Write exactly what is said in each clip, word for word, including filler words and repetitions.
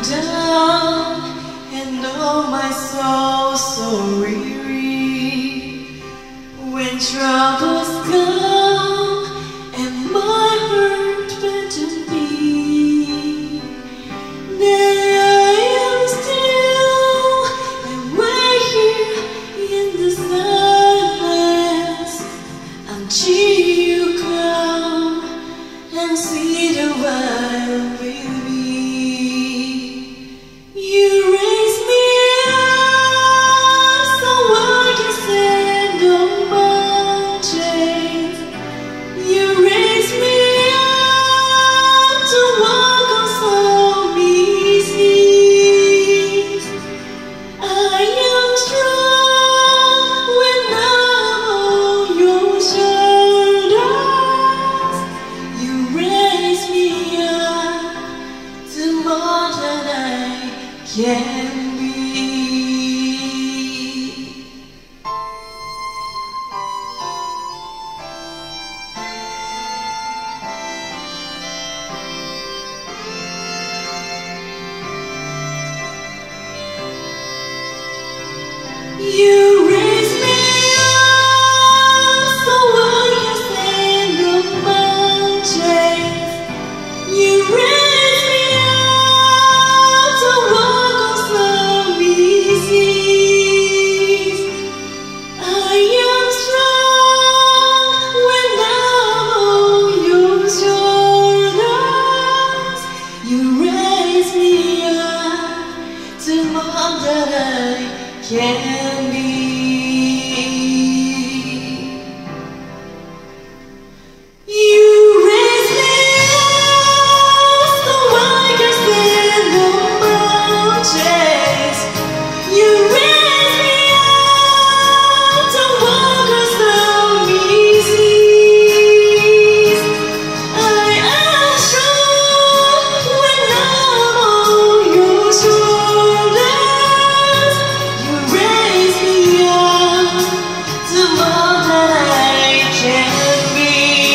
down, and oh my soul so weary. When troubles come and my heart beckons me, then I am still and wait here in the silence until you come and see the wild with me. You raise me up so I can stand on mountains. You raise me up to walk on stormy seas. I am strong when I'm on your shoulders. You raise me up to more than I can be. You raise me up so I can stand on mountains. You raise me up to walk on stormy seas. I am strong when I'm on your shoulders. You raise me up to more than I can be. You raise me up so I can stand on mountains. You raise me up to walk on stormy seas. I am strong when I'm on your shoulders. You raise me up to more than I can be.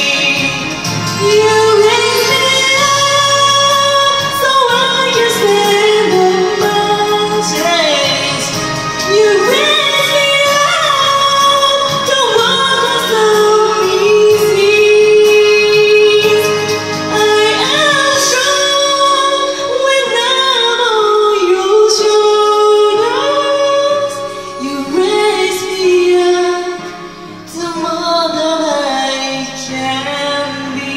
You raise me up so I can stand on mountains. You raise me up to walk on stormy seas. I am strong when I'm on your shoulders. You raise me up to more than I can be.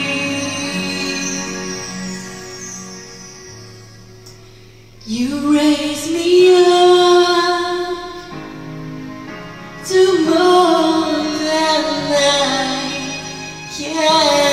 You raise me up to more than I can